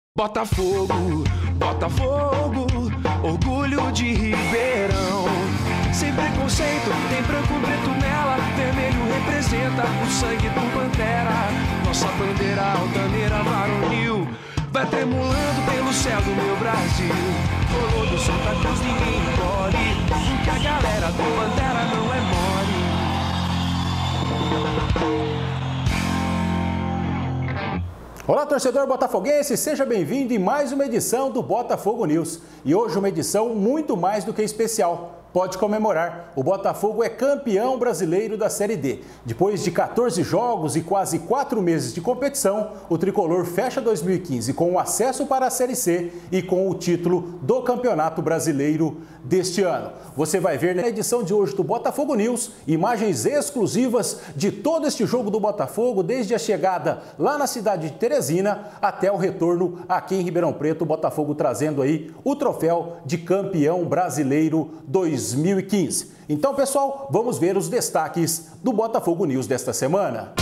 Botafogo, Botafogo, orgulho de Ribeirão. Sem preconceito, tem branco preto nela, vermelho representa o sangue do Pantera. Nossa bandeira altaneira varonil vai tremulando pelo céu do meu Brasil. Colou do Santa Cruz ninguém engole, porque a galera do Pantera não é mole. Olá, torcedor botafoguense, seja bem-vindo em mais uma edição do Botafogo News. E hoje uma edição muito mais do que especial. Pode comemorar, o Botafogo é campeão brasileiro da Série D. Depois de 14 jogos e quase 4 meses de competição, o tricolor fecha 2015 com o acesso para a Série C e com o título do Campeonato Brasileiro deste ano. Você vai ver na edição de hoje do Botafogo News imagens exclusivas de todo este jogo do Botafogo, desde a chegada lá na cidade de Teresina até o retorno aqui em Ribeirão Preto, o Botafogo trazendo aí o troféu de campeão brasileiro 2015. Então, pessoal, vamos ver os destaques do Botafogo News desta semana.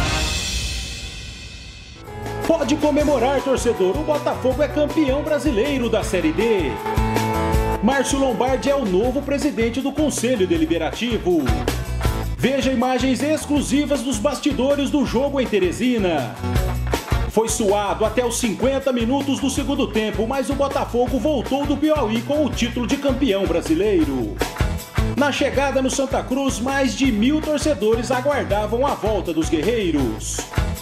Pode comemorar, torcedor, o Botafogo é campeão brasileiro da Série D. Márcio Lombardi é o novo presidente do Conselho Deliberativo. Veja imagens exclusivas dos bastidores do jogo em Teresina. Foi suado até os 50 minutos do segundo tempo, mas o Botafogo voltou do Piauí com o título de campeão brasileiro. Na chegada no Santa Cruz, mais de 1.000 torcedores aguardavam a volta dos guerreiros.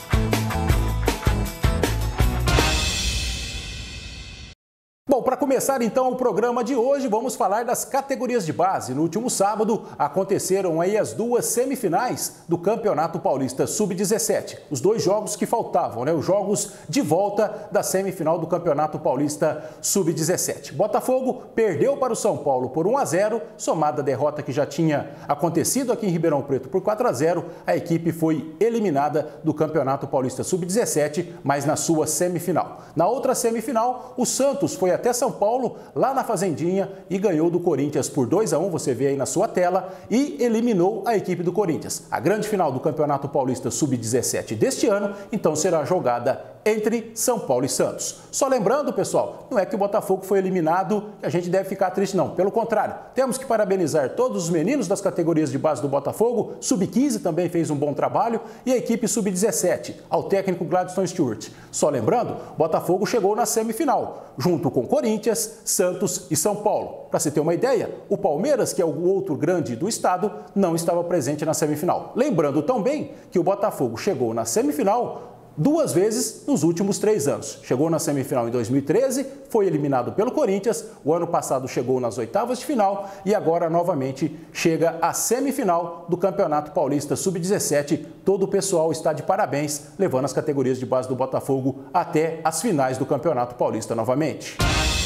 Bom, para começar então o programa de hoje, vamos falar das categorias de base. No último sábado aconteceram aí as duas semifinais do Campeonato Paulista Sub-17. Os dois jogos que faltavam, né? Os jogos de volta da semifinal do Campeonato Paulista Sub-17. Botafogo perdeu para o São Paulo por 1-0, somada a derrota que já tinha acontecido aqui em Ribeirão Preto por 4-0. A equipe foi eliminada do Campeonato Paulista Sub-17, mas na sua semifinal. Na outra semifinal, o Santos foi até São Paulo, lá na Fazendinha, e ganhou do Corinthians por 2-1, você vê aí na sua tela, e eliminou a equipe do Corinthians. A grande final do Campeonato Paulista Sub-17 deste ano, então será jogada entre São Paulo e Santos. Só lembrando, pessoal, não é que o Botafogo foi eliminado que a gente deve ficar triste, não. Pelo contrário, temos que parabenizar todos os meninos das categorias de base do Botafogo. Sub-15 também fez um bom trabalho e a equipe Sub-17, ao técnico Gladstone Stewart. Só lembrando, Botafogo chegou na semifinal, junto com Corinthians, Santos e São Paulo. Para se ter uma ideia, o Palmeiras, que é o outro grande do estado, não estava presente na semifinal. Lembrando também que o Botafogo chegou na semifinal duas vezes nos últimos 3 anos. Chegou na semifinal em 2013, foi eliminado pelo Corinthians, o ano passado chegou nas oitavas de final e agora novamente chega à semifinal do Campeonato Paulista Sub-17. Todo o pessoal está de parabéns, levando as categorias de base do Botafogo até as finais do Campeonato Paulista novamente.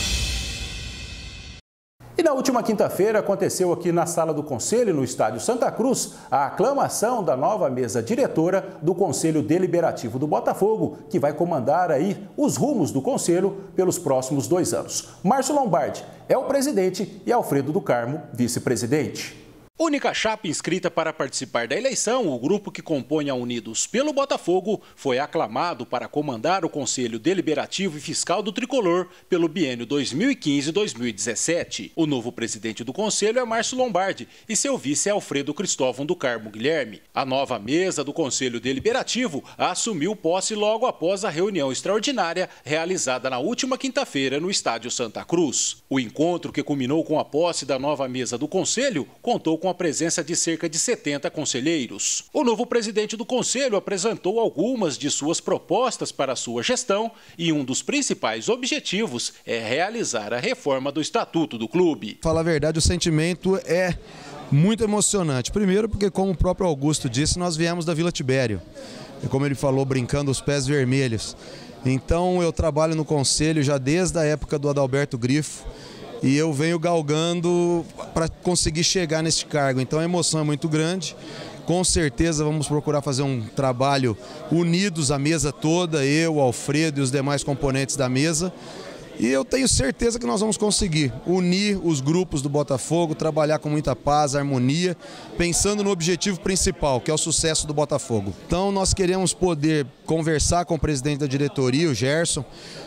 E na última quinta-feira aconteceu aqui na Sala do Conselho, no Estádio Santa Cruz, a aclamação da nova mesa diretora do Conselho Deliberativo do Botafogo, que vai comandar aí os rumos do Conselho pelos próximos 2 anos. Márcio Lombardi é o presidente e Alfredo do Carmo, vice-presidente. Única chapa inscrita para participar da eleição, o grupo que compõe a Unidos pelo Botafogo foi aclamado para comandar o Conselho Deliberativo e Fiscal do Tricolor pelo biênio 2015-2017. O novo presidente do Conselho é Márcio Lombardi e seu vice é Alfredo Cristóvão do Carmo Guilherme. A nova mesa do Conselho Deliberativo assumiu posse logo após a reunião extraordinária realizada na última quinta-feira no Estádio Santa Cruz. O encontro, que culminou com a posse da nova mesa do Conselho, contou com a presença de cerca de 70 conselheiros. O novo presidente do Conselho apresentou algumas de suas propostas para a sua gestão e um dos principais objetivos é realizar a reforma do Estatuto do clube. Falar a verdade, o sentimento é muito emocionante. Primeiro porque, como o próprio Augusto disse, nós viemos da Vila Tibério. E como ele falou, brincando os pés vermelhos. Então eu trabalho no Conselho já desde a época do Adalberto Grifo. E eu venho galgando para conseguir chegar nesse cargo. Então a emoção é muito grande. Com certeza vamos procurar fazer um trabalho unidos, a mesa toda, eu, Alfredo e os demais componentes da mesa. E eu tenho certeza que nós vamos conseguir unir os grupos do Botafogo, trabalhar com muita paz, harmonia, pensando no objetivo principal, que é o sucesso do Botafogo. Então nós queremos poder conversar com o presidente da diretoria, o Gerson,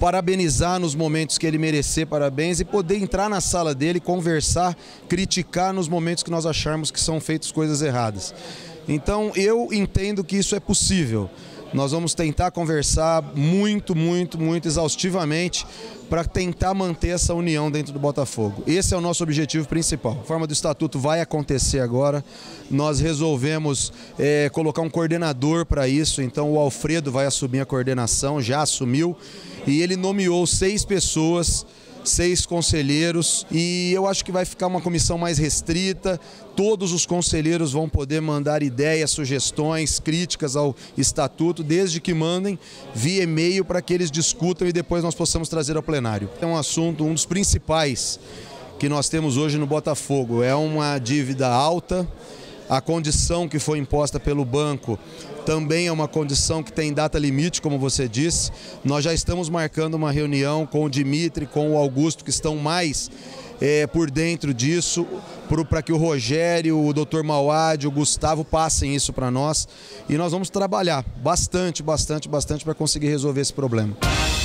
parabenizar nos momentos que ele merecer parabéns e poder entrar na sala dele, conversar, criticar nos momentos que nós acharmos que são feitas coisas erradas. Então eu entendo que isso é possível. Nós vamos tentar conversar muito exaustivamente para tentar manter essa união dentro do Botafogo. Esse é o nosso objetivo principal. A forma do estatuto vai acontecer agora. Nós resolvemos colocar um coordenador para isso, então o Alfredo vai assumir a coordenação, já assumiu, e ele nomeou 6 pessoas, 6 conselheiros, e eu acho que vai ficar uma comissão mais restrita. Todos os conselheiros vão poder mandar ideias, sugestões, críticas ao estatuto, desde que mandem via e-mail para que eles discutam e depois nós possamos trazer ao plenário. É um assunto, um dos principais que nós temos hoje no Botafogo. É uma dívida alta, a condição que foi imposta pelo banco também é uma condição que tem data limite, como você disse. Nós já estamos marcando uma reunião com o Dimitri, com o Augusto, que estão mais por dentro disso, para que o Rogério, o Dr. Mauad, o Gustavo passem isso para nós. E nós vamos trabalhar bastante para conseguir resolver esse problema.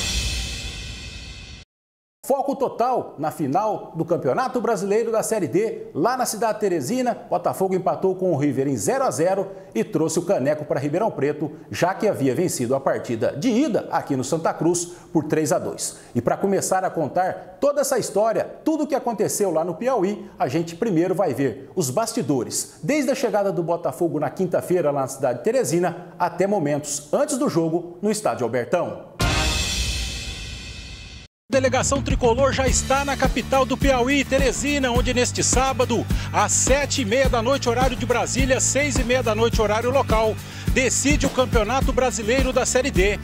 Foco total na final do Campeonato Brasileiro da Série D, lá na cidade de Teresina. Botafogo empatou com o River em 0-0 e trouxe o caneco para Ribeirão Preto, já que havia vencido a partida de ida aqui no Santa Cruz por 3-2. E para começar a contar toda essa história, tudo o que aconteceu lá no Piauí, a gente primeiro vai ver os bastidores, desde a chegada do Botafogo na quinta-feira lá na cidade de Teresina, até momentos antes do jogo no Estádio Albertão. A delegação tricolor já está na capital do Piauí, Teresina, onde neste sábado, às 7h30 da noite, horário de Brasília, 6h30 da noite, horário local, decide o Campeonato Brasileiro da Série D.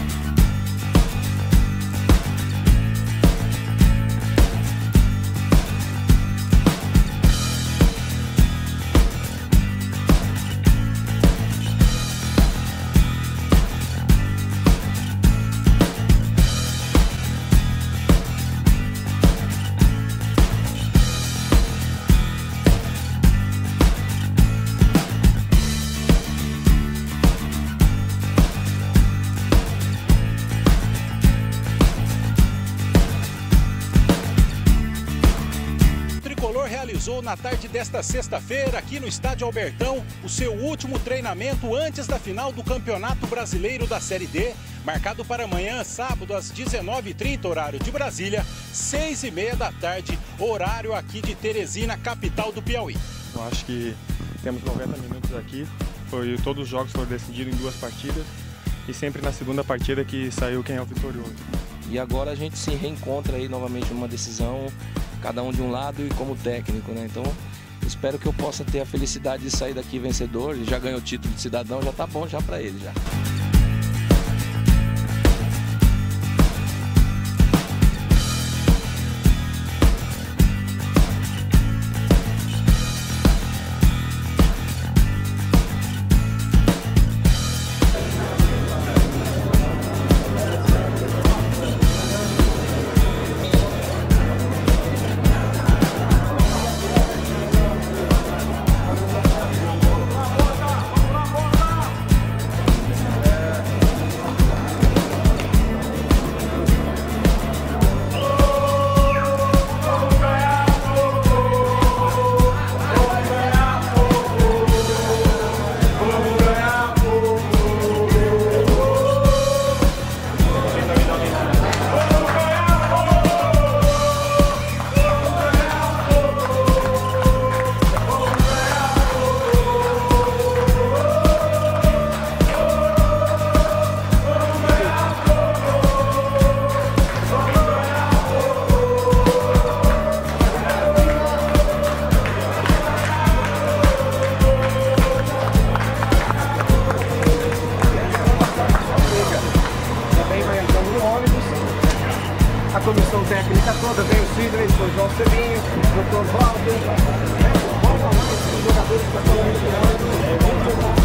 Realizou na tarde desta sexta-feira, aqui no Estádio Albertão, o seu último treinamento antes da final do Campeonato Brasileiro da Série D, marcado para amanhã, sábado, às 19h30, horário de Brasília, 6h30 da tarde, horário aqui de Teresina, capital do Piauí. Eu acho que temos 90 minutos aqui, todos os jogos foram decididos em 2 partidas e sempre na segunda partida que saiu quem é o vitorioso. E agora a gente se reencontra aí novamente numa decisão, cada um de um lado e como técnico, né? Então, espero que eu possa ter a felicidade de sair daqui vencedor. Ele já ganhou o título de cidadão, já tá bom já para ele já. comissão técnica toda, vem o Sidney, o João Celinho, o Dr. Walter, vamos falar com os jogadores que estão aí.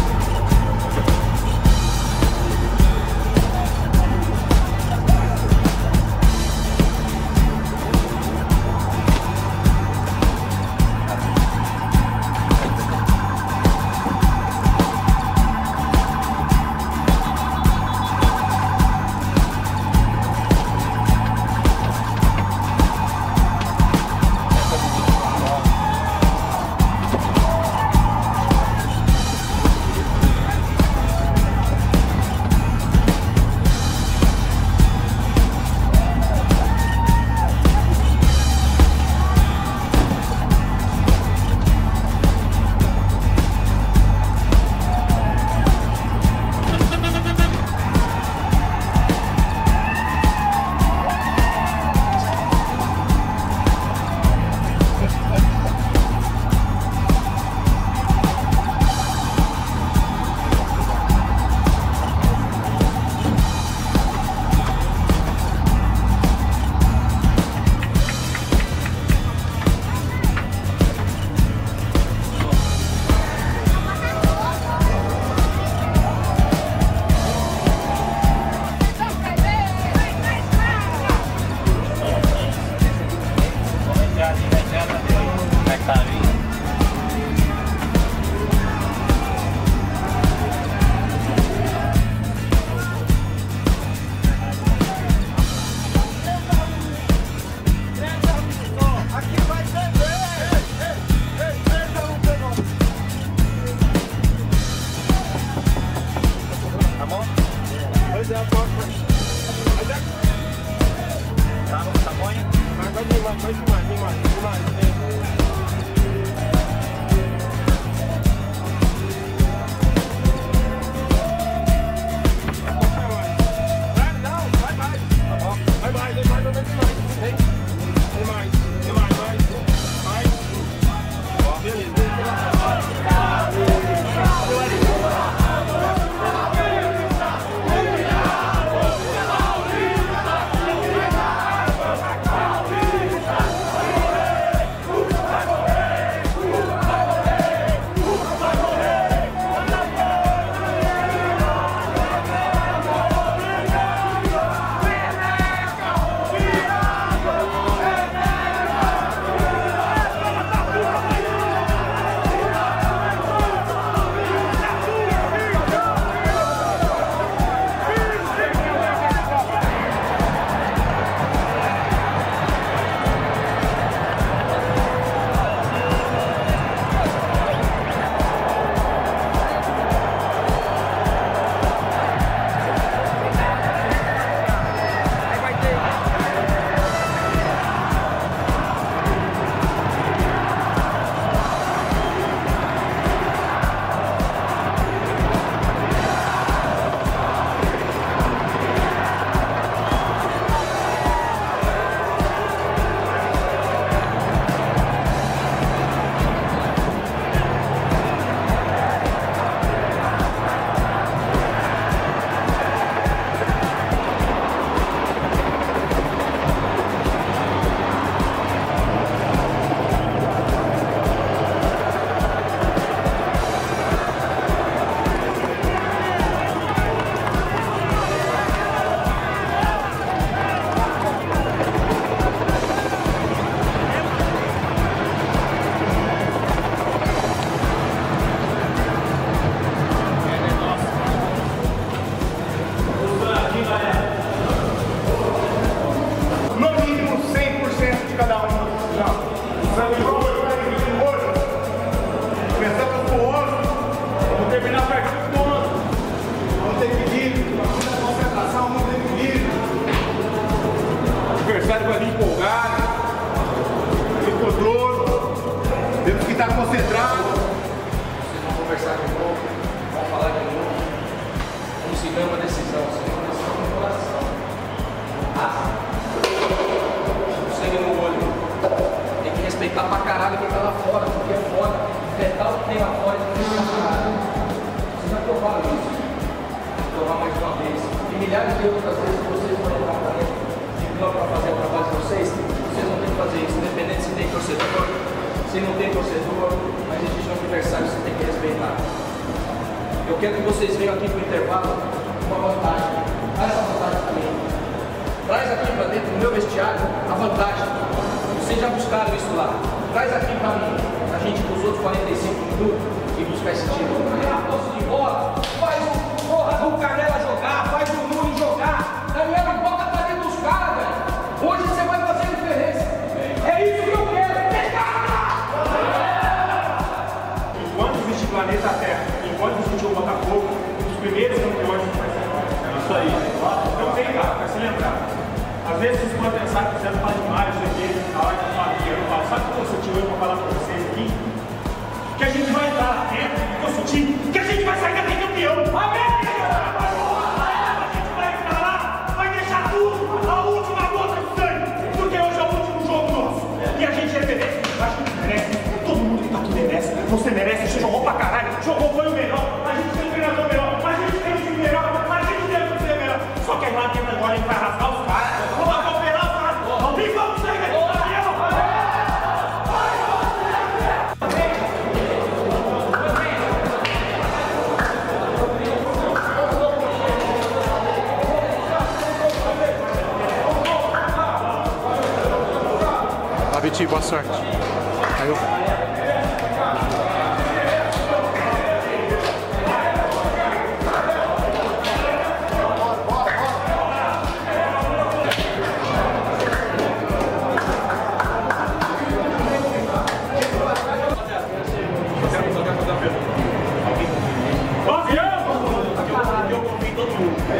Boa sorte. Valeu.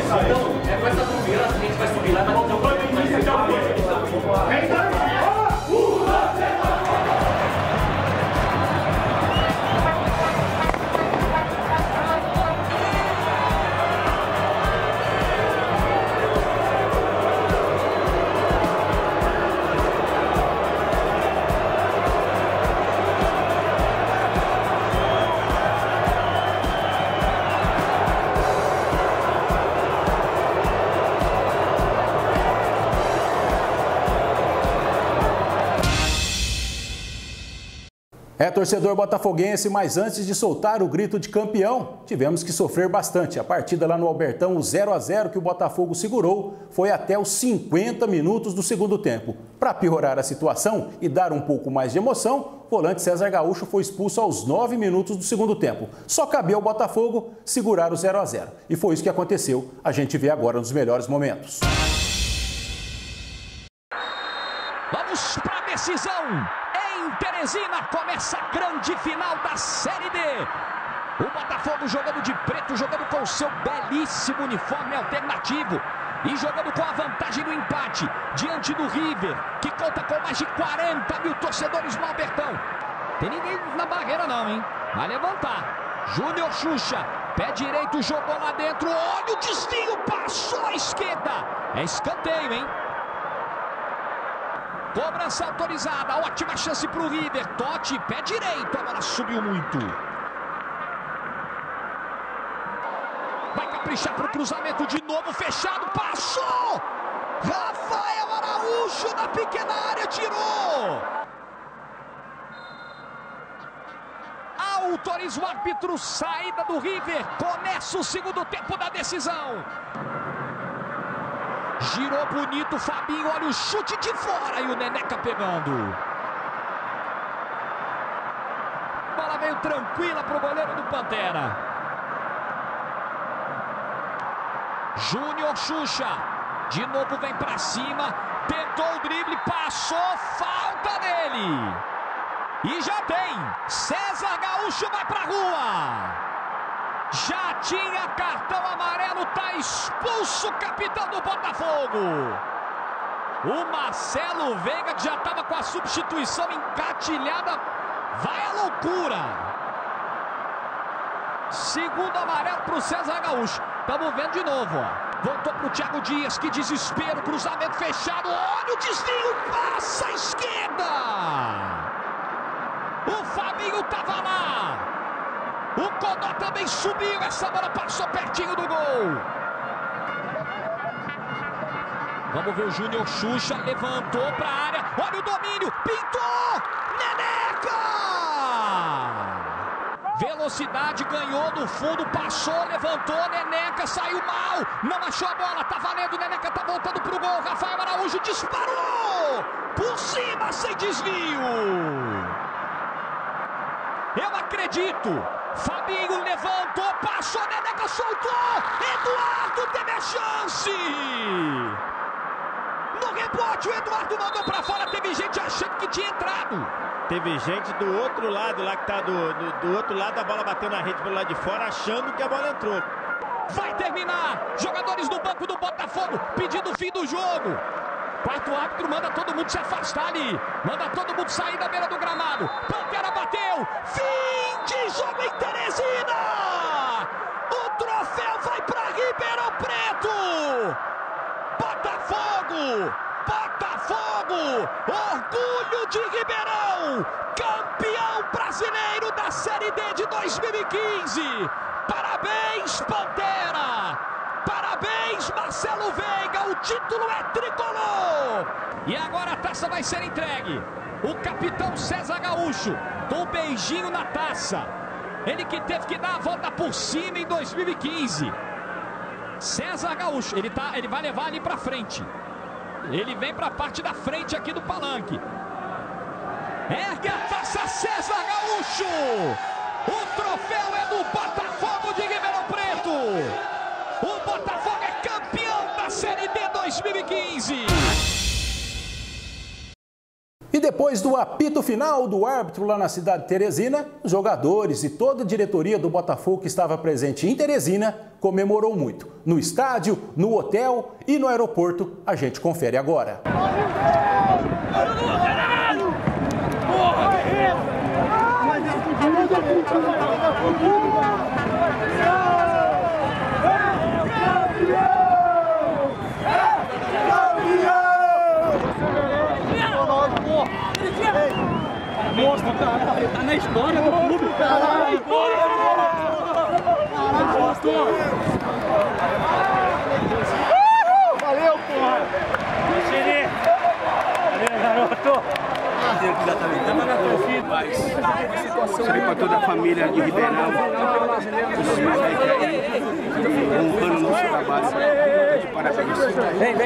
É com essa subida, a gente vai subir lá, mas não tem o Torcedor botafoguense, mas antes de soltar o grito de campeão, tivemos que sofrer bastante. A partida lá no Albertão, o 0-0 que o Botafogo segurou, foi até os 50 minutos do segundo tempo. Para piorar a situação e dar um pouco mais de emoção, o volante César Gaúcho foi expulso aos 9 minutos do segundo tempo. Só cabia ao Botafogo segurar o 0-0. E foi isso que aconteceu. A gente vê agora nos melhores momentos. Vamos para a decisão. Em Teresina começa a grande final da Série D. O Botafogo jogando de preto, jogando com o seu belíssimo uniforme alternativo e jogando com a vantagem do empate diante do River, que conta com mais de 40 mil torcedores no Albertão. Tem ninguém na barreira não, hein? Vai levantar. Júnior Xuxa, pé direito, jogou lá dentro. Olha o desvio, passou à esquerda. É escanteio, hein? Cobrança autorizada, ótima chance para o River. Totti, pé direito, a bola subiu muito. Vai caprichar para o cruzamento de novo, fechado, passou! Rafael Araújo na pequena área, tirou! Autoriza o árbitro, saída do River. Começa o segundo tempo da decisão. Girou bonito, Fabinho, olha o chute de fora e o Neneca pegando. Bola veio tranquila para o goleiro do Pantera. Júnior Xuxa, de novo vem para cima, tentou o drible, passou, falta nele. E já tem, César Gaúcho vai para a rua. Já tinha cartão amarelo, tá expulso o capitão do Botafogo. O Marcelo Veiga, que já estava com a substituição engatilhada, vai à loucura. Segundo amarelo para o César Gaúcho. Estamos vendo de novo, ó. Voltou para o Thiago Dias, que desespero, cruzamento fechado. Olha o desvio, passa à esquerda. O Fabinho estava lá. O Codó também subiu, essa bola passou pertinho do gol. Vamos ver o Júnior Xuxa, levantou para a área, olha o domínio, pintou, Neneca! Velocidade, ganhou no fundo, passou, levantou, Neneca, saiu mal, não achou a bola, tá valendo, Neneca tá voltando pro gol, Rafael Araújo disparou, por cima, sem desvio. Eu acredito. Fabinho levantou, passou, Neneca soltou, Eduardo teve a chance. No rebote, o Eduardo mandou pra fora, teve gente achando que tinha entrado. Teve gente do outro lado, lá que tá do outro lado, a bola bateu na rede pelo lado de fora, achando que a bola entrou. Vai terminar, jogadores do banco do Botafogo pedindo o fim do jogo. Quarto árbitro manda todo mundo se afastar ali. Manda todo mundo sair da beira do gramado. Pantera bateu. Fim de jogo em Teresina. O troféu vai para Ribeirão Preto. Botafogo. Botafogo. Orgulho de Ribeirão. Campeão brasileiro da Série D de 2015. Parabéns, Pantera. Parabéns, Marcelo Veiga, o título é tricolor! E agora a taça vai ser entregue. O capitão César Gaúcho, com um beijinho na taça. Ele que teve que dar a volta por cima em 2015. César Gaúcho, ele vai levar ali pra frente. Ele vem pra parte da frente aqui do palanque. Ergue a taça, César Gaúcho! O troféu é do Botafogo de Ribeirão Preto! O Botafogo é campeão da Série D 2015. E depois do apito final do árbitro lá na cidade de Teresina, os jogadores e toda a diretoria do Botafogo que estava presente em Teresina comemorou muito. No estádio, no hotel e no aeroporto, a gente confere agora. Monstro, cara, tá na história do clube, caralho! Valeu, porra! Valeu, garoto! Tamo na torcida! paz. Sabe para toda a família de Ribeirão, os filhos aí que aí honrando o nosso trabalho. De parabéns. Vem.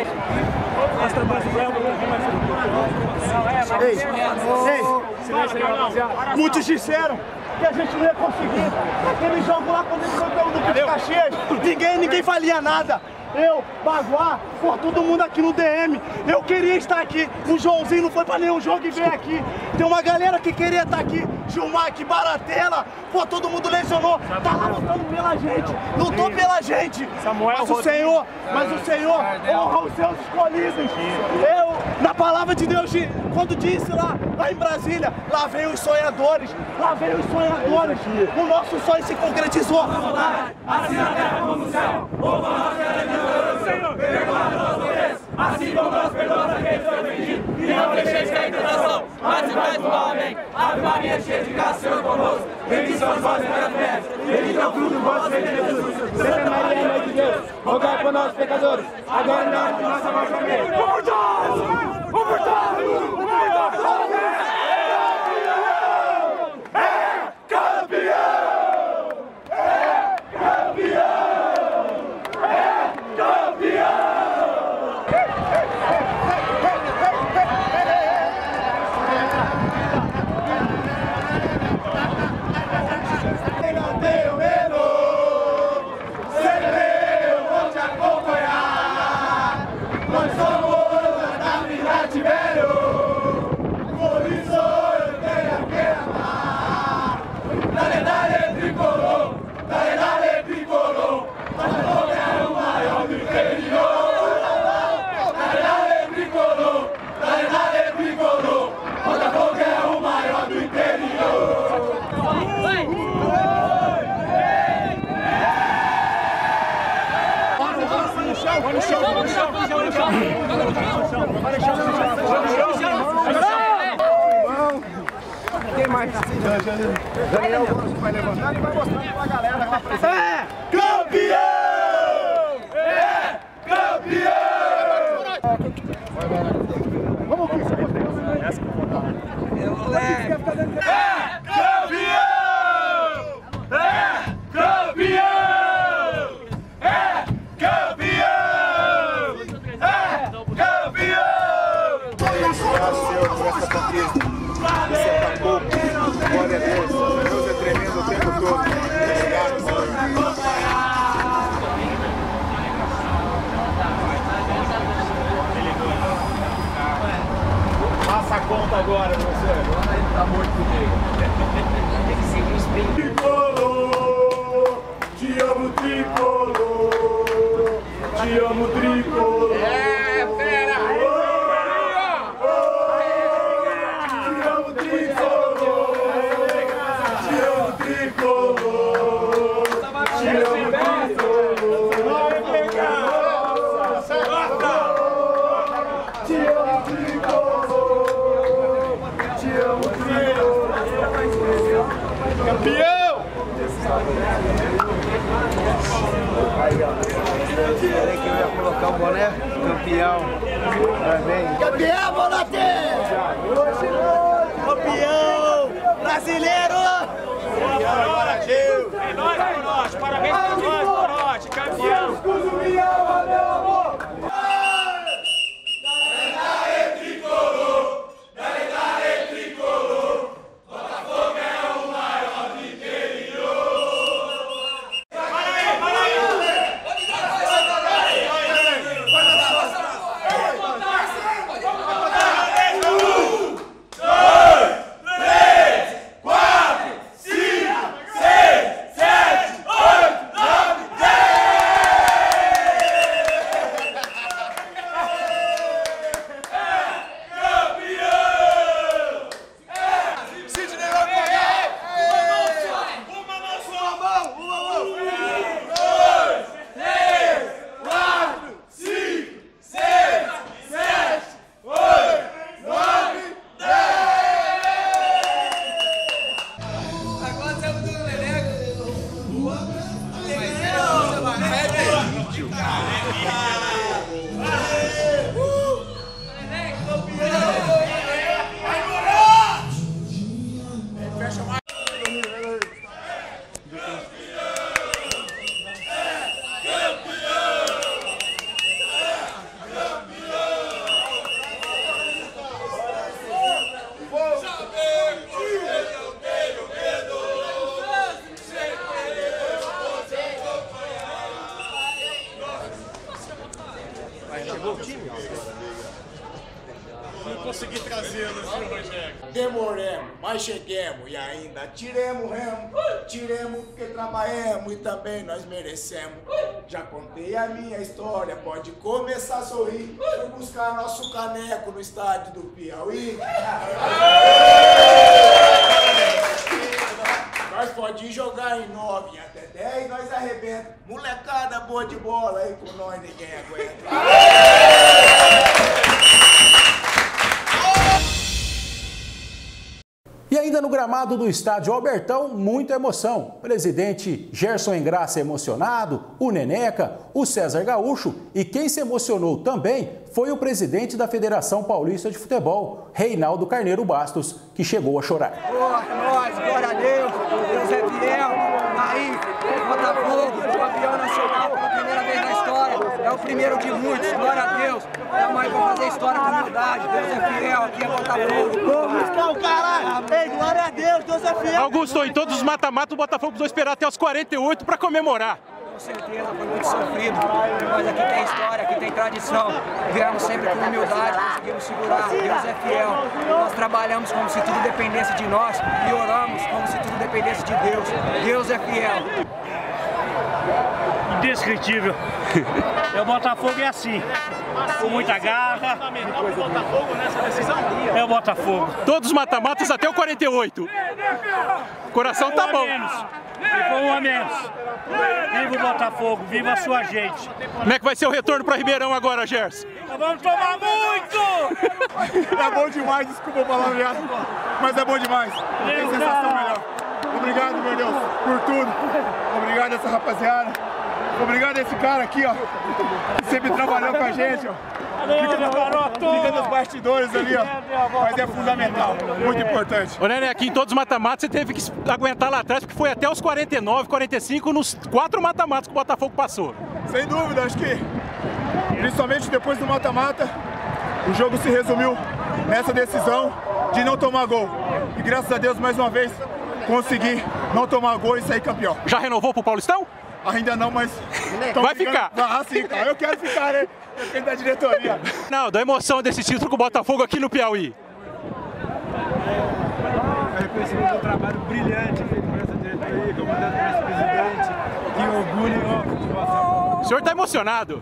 Muitos disseram que a gente não ia conseguir. Aquele jogo lá, quando eles foram do Duque de Caxias, ninguém valia nada. Eu, Baguá, por todo mundo aqui no DM. Eu queria estar aqui. O Joãozinho não foi pra nenhum jogo e veio aqui. Tem uma galera que queria estar aqui. Gilmar aqui, Baratella. Pô, todo mundo lesionou. Tá lá lutando pela gente. Lutou pela gente. Mas o Senhor honra os seus escolhidos. Eu, na palavra de Deus, quando disse lá em Brasília, lá veio os sonhadores. O nosso sonho se concretizou. Assim na terra como no céu. Senhor, perdoa-nos os assim como nós perdoamos a quem foi ofendido. E não deixeis cair em tentação, mas se faz do mal, amém. Ave Maria, cheia de graça, Senhor convosco. Bendita sois vós entre as mulheres, bendito é o fruto do vosso ventre, Jesus. Santa Maria, Mãe de Deus, rogai por nós, pecadores, agora e na hora de nossa morte, amém. Quem mais? Daniel vai levantando e vai mostrando pra galera lá presente. É campeão! É campeão! Vamos, Cris. É campeão! É campeão! É campeão! É campeão! Senhor, por essa conquista. Isso é pra pouco. Glória a Deus. Deus é tremendo o tempo todo. Obrigado, Senhor. Passa a conta agora, você. Agora ele tá morto comigo. Tem que seguir os primos. Tricolor, te amo, tricolor. Te amo, tricolor. É, fera! Campeão! Peraí que eu ia colocar o boné. Campeão. Parabéns. Campeão, Bonate! Campeão brasileiro! Bora, Gil! É nóis, Corote! Parabéns pra nós, Corote! Campeão! Quatro! conseguir trazê-lo, viu, Rogério? Demoremos, mas cheguemos e ainda tiremos remo. Tiremos porque trabalhamos e também nós merecemos. Já contei a minha história, pode começar a sorrir. Fui buscar nosso caneco no estádio do Piauí. Nós pode jogar em 9 até 10, nós arrebenta. Molecada boa de bola aí com nós, ninguém aguenta. E ainda no gramado do estádio Albertão, muita emoção. Presidente Gerson Engraça emocionado, o Neneca, o César Gaúcho e quem se emocionou também foi o presidente da Federação Paulista de Futebol, Reinaldo Carneiro Bastos, que chegou a chorar. Nós, glória a Deus, Deus é fiel. Aí, Botafogo, campeão nacional pela primeira vez na história. É o primeiro de muitos, glória a Deus. Estamos aí para fazer história com humildade. Deus é fiel, aqui é Botafogo. Vamos buscar o caralho. Ei, glória a Deus, Deus é fiel. Augusto, em todos os mata-mata, o Botafogo precisou esperar até os 48 para comemorar. Com certeza, foi muito sofrido, mas aqui tem história, aqui tem tradição. Viemos sempre com humildade, conseguimos segurar. Deus é fiel. Nós trabalhamos como se tudo dependesse de nós e oramos como se tudo dependesse de Deus. Deus é fiel. Indescritível. O Botafogo é assim, com muita garra. É o Botafogo. Todos os mata-matas até o 48. O coração tá bom. Ficou um a menos. Viva o Botafogo, viva a sua gente. Como é que vai ser o retorno para Ribeirão agora, Gerson? Vamos tomar muito! É bom demais, desculpa o palavreado, mas é bom demais. Tem sensação melhor. Obrigado, meu Deus, por tudo. Obrigado a essa rapaziada. Obrigado a esse cara aqui, ó, que sempre trabalhou com a gente, ó. Fica nos bastidores ali, ó. Mas é fundamental, muito importante. Ô, Nené, aqui em todos os mata-matas você teve que aguentar lá atrás, porque foi até os 49, 45 nos 4 mata-matas que o Botafogo passou. Sem dúvida, acho que, principalmente depois do mata-mata, o jogo se resumiu nessa decisão de não tomar gol. E graças a Deus, mais uma vez, consegui não tomar gol e sair campeão. Já renovou pro Paulistão? Ainda não, mas... Vai ficar? Ah, sim, cara. Eu quero ficar, né? Depende da diretoria. Não, da emoção desse título com o Botafogo aqui no Piauí. É reconhecimento do trabalho brilhante feito por essa diretoria, comandado por esse presidente. Que orgulho, ó. O senhor está emocionado?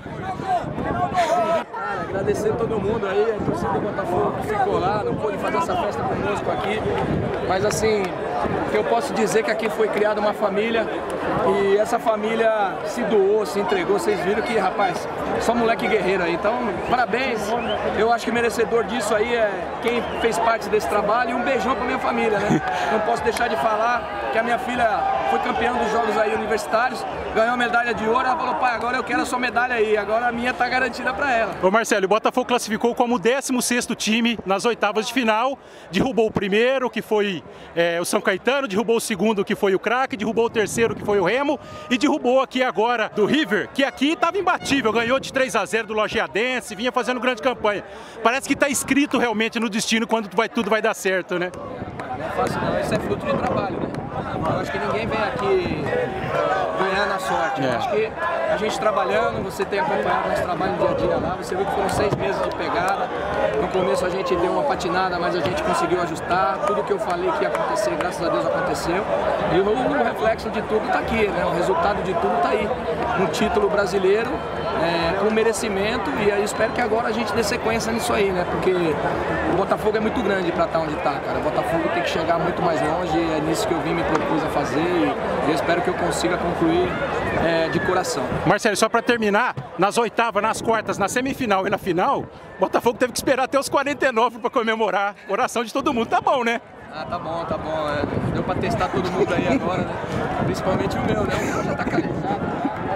Agradecer a todo mundo aí, a torcida do Botafogo que ficou lá, não pôde fazer essa festa conosco aqui. Mas assim, o que eu posso dizer é que aqui foi criada uma família e essa família se doou, se entregou. Vocês viram que, rapaz, só moleque guerreiro aí. Então, parabéns. Eu acho que merecedor disso aí é quem fez parte desse trabalho e um beijão pra minha família, né? Não posso deixar de falar que a minha filha foi campeã dos jogos aí universitários, ganhou a medalha de ouro, ela falou, pai, agora eu quero a sua medalha aí, agora a minha tá garantida pra ela. Ô Marcelo, o Botafogo classificou como o 16º time nas oitavas de final, derrubou o primeiro, que foi o São Caetano, derrubou o segundo, que foi o Craque, derrubou o terceiro, que foi o Remo, e derrubou aqui agora do River, que aqui estava imbatível, ganhou de 3-0 do Lajeadense, vinha fazendo grande campanha. Parece que está escrito realmente no destino quando tudo vai dar certo, né? Não é fácil não, isso é fruto de trabalho, né? Eu acho que ninguém vem aqui ganhar na sorte. Eu acho que a gente trabalhando, você tem acompanhado nosso trabalho dia a dia lá, você viu que foram 6 meses de pegada. No começo a gente deu uma patinada, mas a gente conseguiu ajustar. Tudo que eu falei que ia acontecer, graças a Deus aconteceu. E o reflexo de tudo está aqui, né? O resultado de tudo está aí. Um título brasileiro, com merecimento, e aí espero que agora a gente dê sequência nisso aí, né? Porque o Botafogo é muito grande para estar onde está, cara. O Botafogo tem que chegar muito mais longe, é nisso que eu vim me propus a fazer e eu espero que eu consiga concluir de coração. Marcelo, só para terminar, nas oitavas, nas quartas, na semifinal e na final, o Botafogo teve que esperar até os 49 para comemorar. Coração de todo mundo, tá bom, né? Ah, tá bom, tá bom. Deu para testar todo mundo aí agora, né? Principalmente o meu, né? O meu já tá calejado.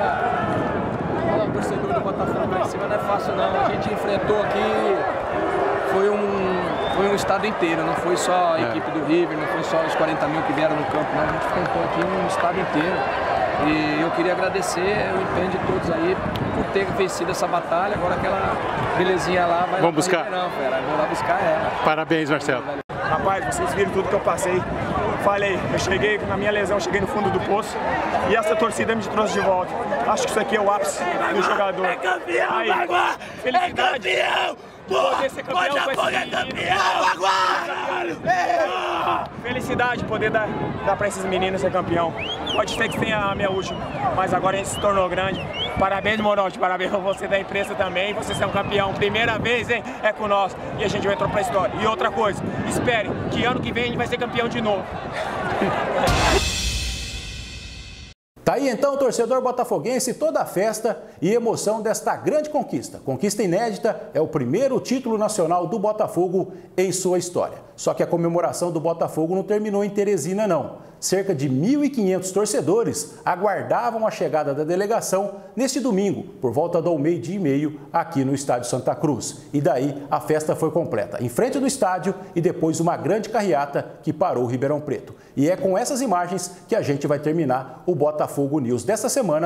Olha o torcedor do Botafogo lá em cima, não é fácil não. A gente enfrentou aqui, foi um estado inteiro, não foi só a equipe do River, não foi só os 40 mil que vieram no campo, não. A gente enfrentou aqui um estado inteiro. E eu queria agradecer o empenho de todos aí por ter vencido essa batalha. Agora aquela belezinha lá vai Vamos buscar. Não, fera. Vou lá buscar ela. Parabéns, Marcelo. Rapaz, vocês viram tudo que eu passei. Falei, eu cheguei na minha lesão, cheguei no fundo do poço e essa torcida me trouxe de volta. Acho que isso aqui é o ápice do jogador. É campeão, aí, Bagua! felicidade. É campeão! poder ser campeão com esse menino. Felicidade poder dar pra esses meninos ser campeão. Pode ser que tenha a minha última, mas agora a gente se tornou grande. Parabéns, Morote, parabéns pra você da imprensa também. Você ser um campeão, primeira vez, hein? É com nós. E a gente vai entrar pra história. E outra coisa, espere que ano que vem a gente vai ser campeão de novo. Tá aí então, torcedor botafoguense, toda a festa e emoção desta grande conquista. Conquista inédita, é o primeiro título nacional do Botafogo em sua história. Só que a comemoração do Botafogo não terminou em Teresina, não. Cerca de 1.500 torcedores aguardavam a chegada da delegação neste domingo, por volta do 12h30, aqui no Estádio Santa Cruz. E daí a festa foi completa, em frente do estádio e depois uma grande carreata que parou Ribeirão Preto. E é com essas imagens que a gente vai terminar o Botafogo News desta semana.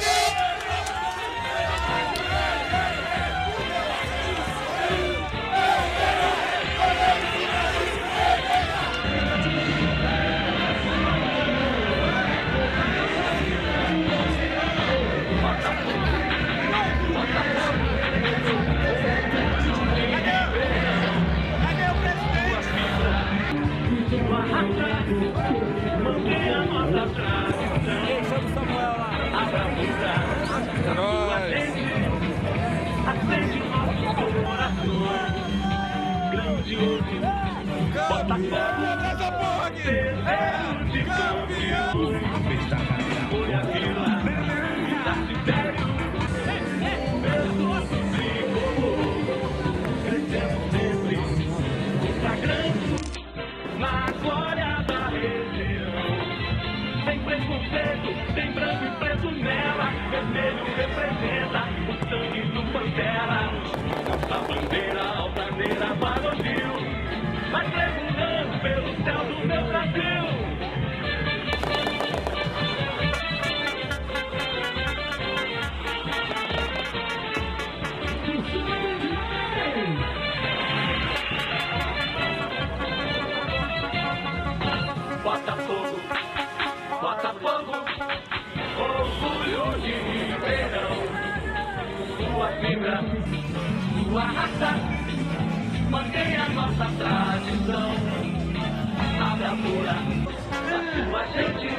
Sua raça, mantenha a nossa tradição. Abre a pura da sua gente,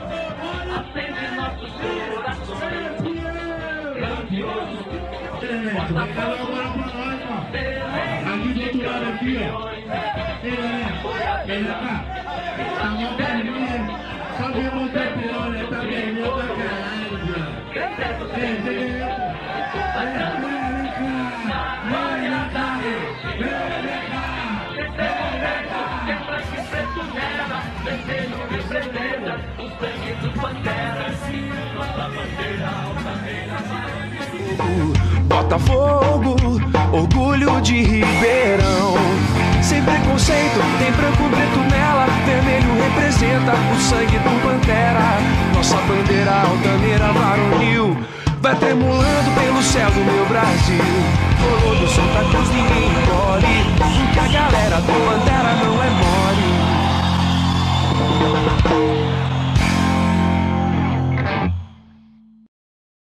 acende nossos corações. Grandioso, Botafogo, aqui do outro lado aqui, ó. Vem cá, tá bom pra mim, só vimos campeão, né? Tá ganhando pra caralho, velho. Botafogo, orgulho de Ribeirão. Sem preconceito, tem branco, preto nela. Vermelho representa o sangue do Pantera. Nossa bandeira altaneira varonil vai tremulando pelo céu do meu Brasil. Colou do Santa Cruz, ninguém engole, porque a galera do Pantera não é mole.